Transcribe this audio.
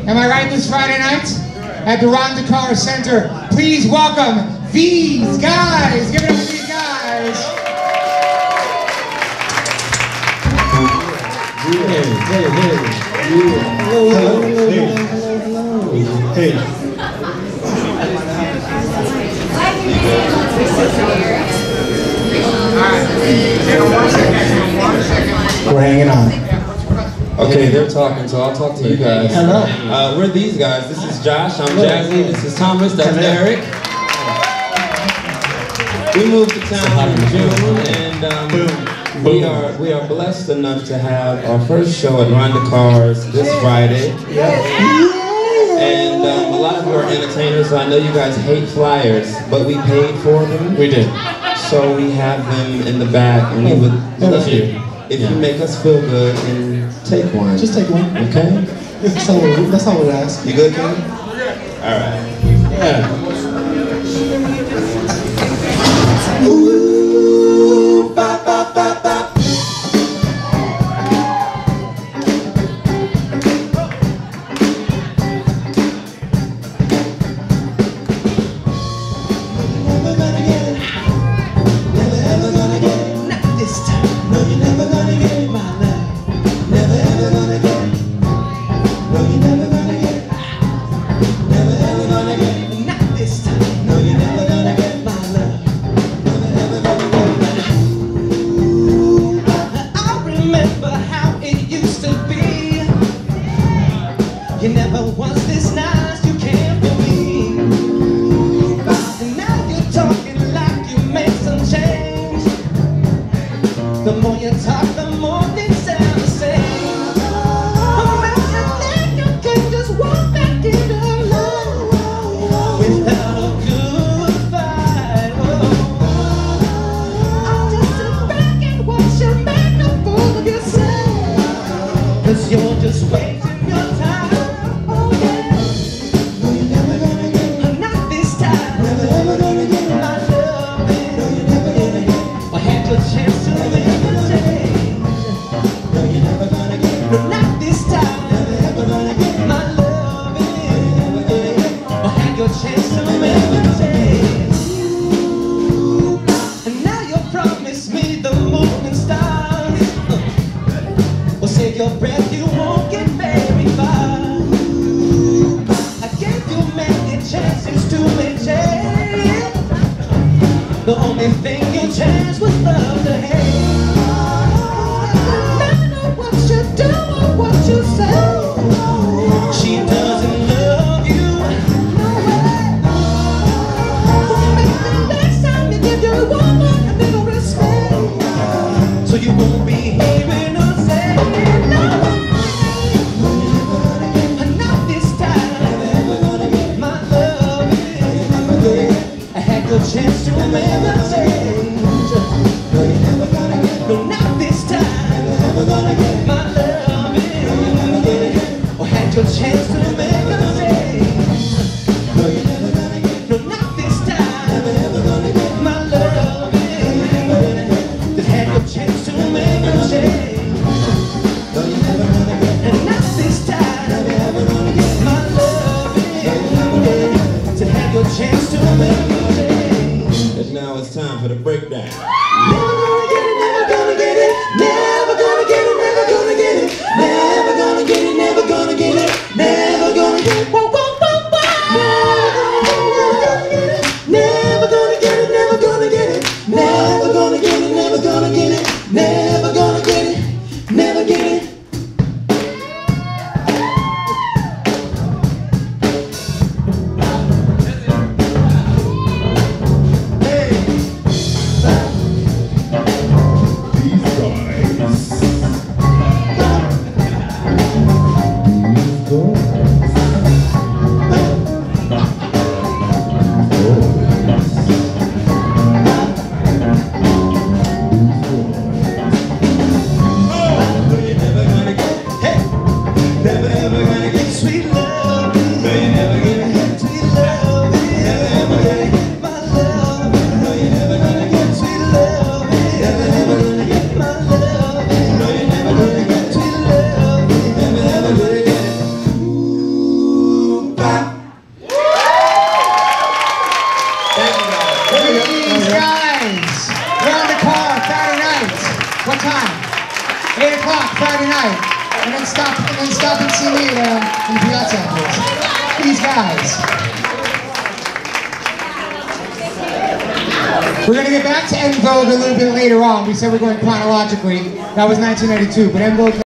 Am I right this Friday night? At the Ron DeCar Center. Please welcome these guys. Give it up for these guys. Hey. Hello. Hey. We're hanging on. Okay, they're talking, so I'll talk to you guys. Hello. We're these guys. This is Josh, I'm Jazzy, this is Thomas, that's Eric. We moved to town in June, and we are blessed enough to have our first show at Ron DeCar's this Friday. And a lot of you are entertainers, so I know you guys hate flyers, but we paid for them. We did. So we have them in the back, and we would love you if you make us feel good and take one. Just take one. Okay? That's all we'd ask. You good, Kenny? All right. Yeah. Ooh, ba, ba, ba, ba. You never was this nice, you cared for me. And now you're talking like you made some change. The more you talk, the more things sound the same. Oh, you think you can just walk back into love without a good fight. I'll just sit back and watch you make a fool of yourself, 'cause you're just wasting your time. Save your breath, you won't get very far. I gave you many chances to change. The only thing you changed was love to hate. No matter what you do or what you say, she doesn't love you. No way. Maybe next time you give your woman a little respect, so you won't be hearing her say. Chance to make a change. No, you're never gonna get. No, not this time. You're never gonna get my love. Or had your chance to make a change. No, you're never gonna get. No, not this time. You're never gonna get my love. That had your chance to make a change. No, you're never gonna get. And not this time. You're never gonna get my love. That had your chance to make a change. Now it's time for the breakdown. Never gonna get it, never gonna get it. Never gonna get it, never gonna get it. Never gonna get it, never gonna get it. Never gonna get it. Whoa, whoa, whoa, whoa. Never gonna get it, never gonna get it. Never gonna get it, never gonna get it. Never gonna get it, never get it. guys, Round the Car, Friday night. What time? 8 o'clock Friday night. And then stop and see me in the Piazza. These guys. We're going to get back to En Vogue a little bit later on. We said we're going chronologically. That was 1992, but En Vogue